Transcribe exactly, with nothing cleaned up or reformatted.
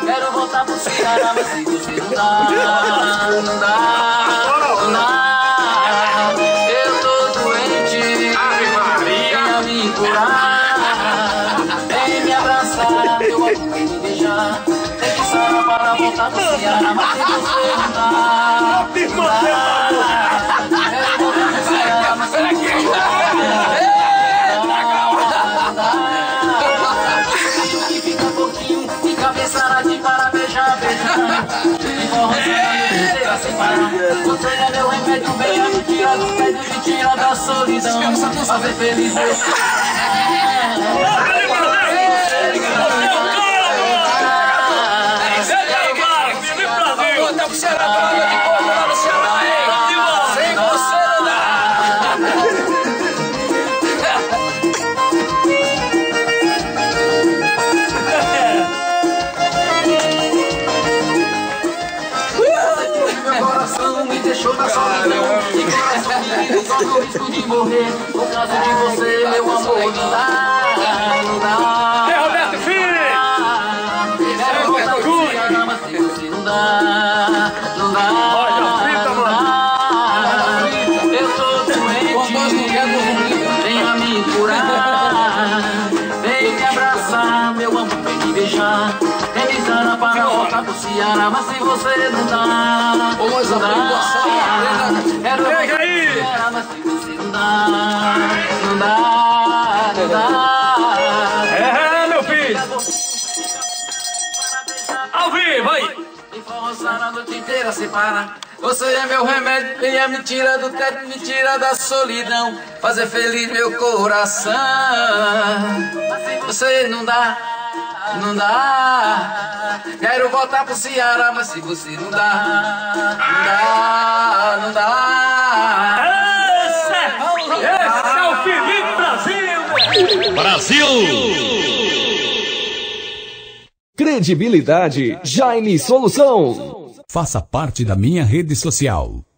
Quero voltar pro Ceará, mas se você não dá, não dá, não dá. Eu tô doente, venha me curar, vem me abraçar, meu amor, vem me beijar. Tem que sarar para voltar pro Ceará, mas se você não dá, não dá. Quero voltar pro Ceará, mas se você não dá. Para beijar, beijar, e forrosando inteira sem parar. Você é meu remédio, venha me tirar do peito, me tira da solidão, fazer feliz eu. Volta pro Ceará, pra onde de povo lá no Ceará, hein? Sem você não dá. Deixou na solidão e coração menino corre o risco de morrer. Por causa de você, meu amor, não dá, não dá. É Roberto Filho! Quero voltar pro Ceará, mas se você não dá, não dá, não dá. Eu tô doente, venha me curar, vem me abraçar, meu amor, vem me beijar. Vem me sarar para voltar pro Ceará, mas se você não dá, não dá. Quero voltar pro Ceará, mas se você não dá, não dá, não dá. É, meu filho! Ao vivo, aí! E forroçar a noite inteira sem parar. Você é meu remédio, venha me tirar do teto, me tira da solidão, fazer feliz meu coração. Você não dá, não dá. Quero voltar pro Ceará, mas se você não dá, não dá, não dá. Esse é o Felipe Brasil! Brasil! Credibilidade, Jaime Solução. Faça parte da minha rede social.